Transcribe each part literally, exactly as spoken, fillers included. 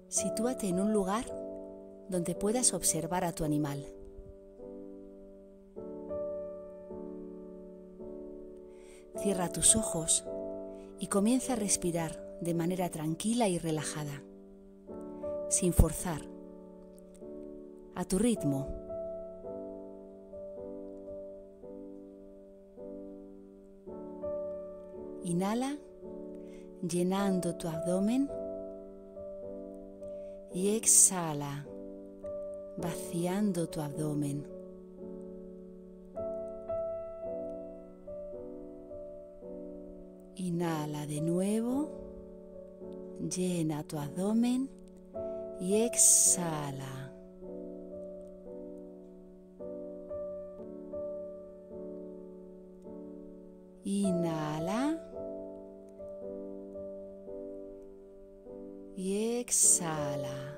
Sitúate en un lugar donde puedas observar a tu animal. Cierra tus ojos y comienza a respirar de manera tranquila y relajada, sin forzar, a tu ritmo. Inhala, llenando tu abdomen, y exhala, vaciando tu abdomen. Inhala de nuevo, llena tu abdomen y exhala. Inhala y exhala.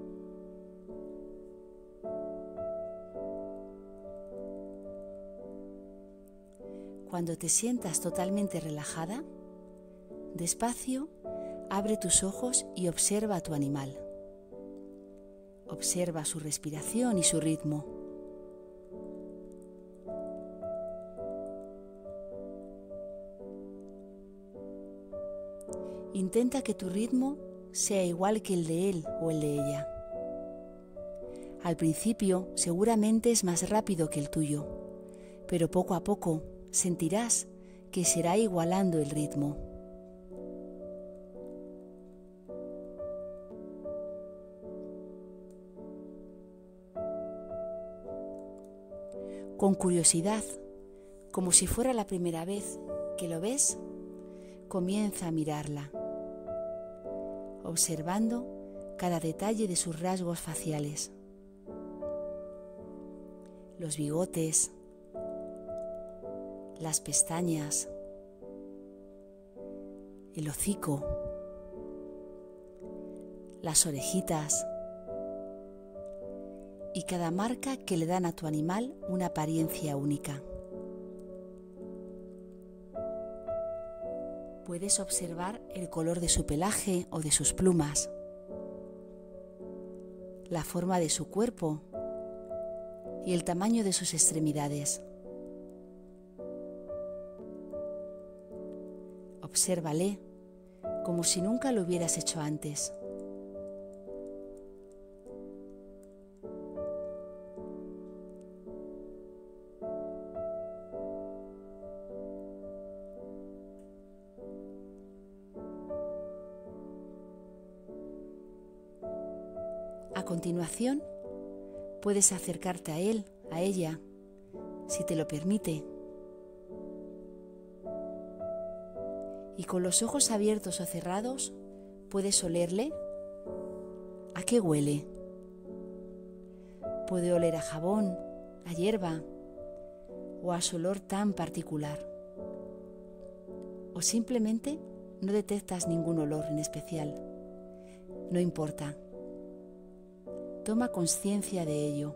Cuando te sientas totalmente relajada, despacio, abre tus ojos y observa a tu animal. Observa su respiración y su ritmo. Intenta que tu ritmo sea igual que el de él o el de ella. Al principio seguramente es más rápido que el tuyo, pero poco a poco sentirás que se irá igualando el ritmo. Con curiosidad, como si fuera la primera vez que lo ves, comienza a mirarla, observando cada detalle de sus rasgos faciales. Los bigotes, las pestañas, el hocico, las orejitas y cada marca que le dan a tu animal una apariencia única. Puedes observar el color de su pelaje o de sus plumas, la forma de su cuerpo y el tamaño de sus extremidades. Obsérvale como si nunca lo hubieras hecho antes. A continuación, puedes acercarte a él, a ella, si te lo permite. Y con los ojos abiertos o cerrados, puedes olerle. ¿A qué huele? Puede oler a jabón, a hierba o a su olor tan particular. O simplemente no detectas ningún olor en especial. No importa. Toma conciencia de ello.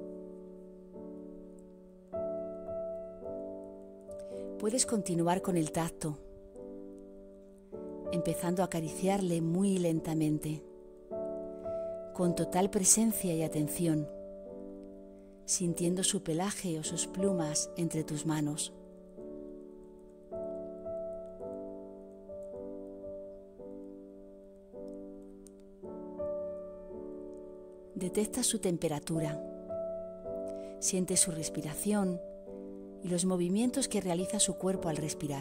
Puedes continuar con el tacto, empezando a acariciarle muy lentamente, con total presencia y atención, sintiendo su pelaje o sus plumas entre tus manos. Detecta su temperatura, siente su respiración y los movimientos que realiza su cuerpo al respirar.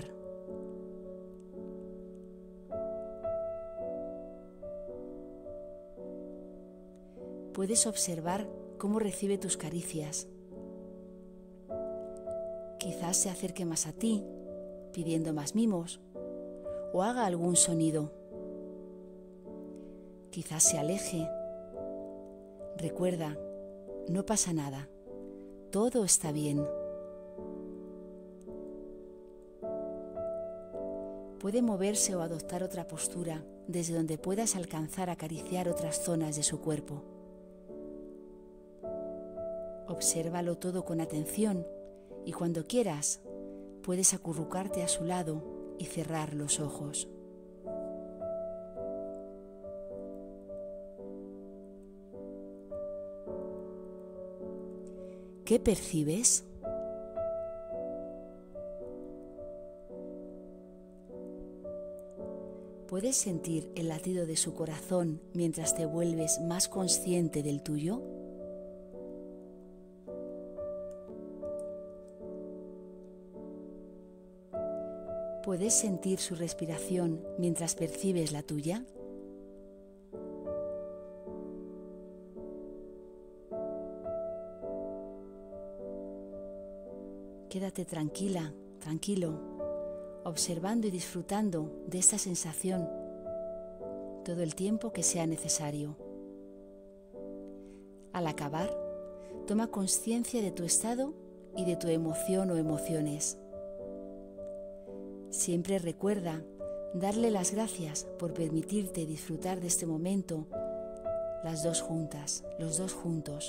Puedes observar cómo recibe tus caricias. Quizás se acerque más a ti, pidiendo más mimos, o haga algún sonido. Quizás se aleje. Recuerda, no pasa nada, todo está bien. Puede moverse o adoptar otra postura desde donde puedas alcanzar a acariciar otras zonas de su cuerpo. Obsérvalo todo con atención y cuando quieras puedes acurrucarte a su lado y cerrar los ojos. ¿Qué percibes? ¿Puedes sentir el latido de su corazón mientras te vuelves más consciente del tuyo? ¿Puedes sentir su respiración mientras percibes la tuya? Quédate tranquila, tranquilo, observando y disfrutando de esta sensación todo el tiempo que sea necesario. Al acabar, toma conciencia de tu estado y de tu emoción o emociones. Siempre recuerda darle las gracias por permitirte disfrutar de este momento, las dos juntas, los dos juntos.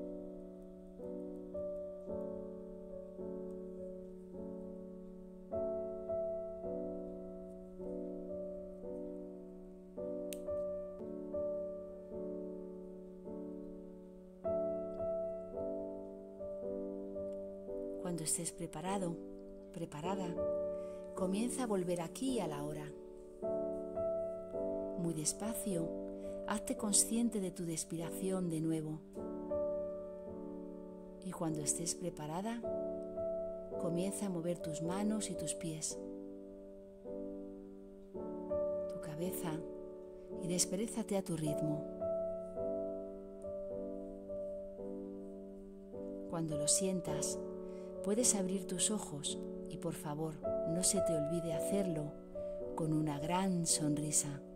Cuando estés preparado, preparada, comienza a volver aquí a la hora. Muy despacio, hazte consciente de tu respiración de nuevo. Y cuando estés preparada, comienza a mover tus manos y tus pies, tu cabeza, y desperézate a tu ritmo. Cuando lo sientas, puedes abrir tus ojos y por favor, no se te olvide hacerlo con una gran sonrisa.